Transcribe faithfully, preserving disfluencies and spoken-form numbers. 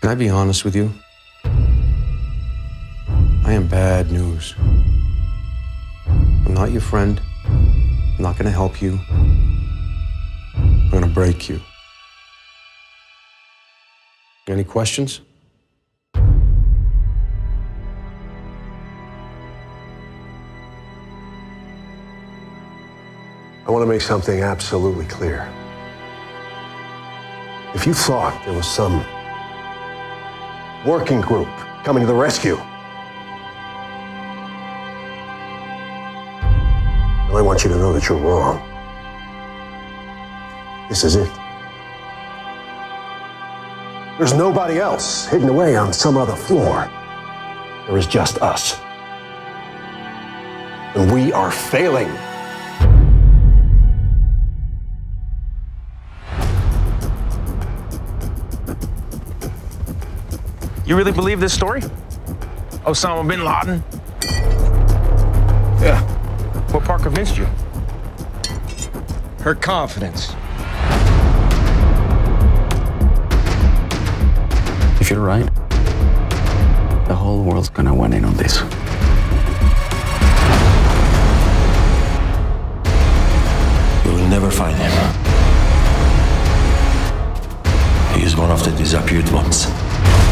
Can I be honest with you? I am bad news. I'm not your friend. I'm not gonna help you. I'm gonna break you. Any questions? I want to make something absolutely clear. If you thought there was some working group coming to the rescue, well, I want you to know that you're wrong. This is it. There's nobody else hidden away on some other floor. There is just us. And we are failing. You really believe this story? Osama bin Laden? Yeah. What part convinced you? Her confidence. If you're right, the whole world's gonna win in on this. You will never find him. He is one of the disappeared ones.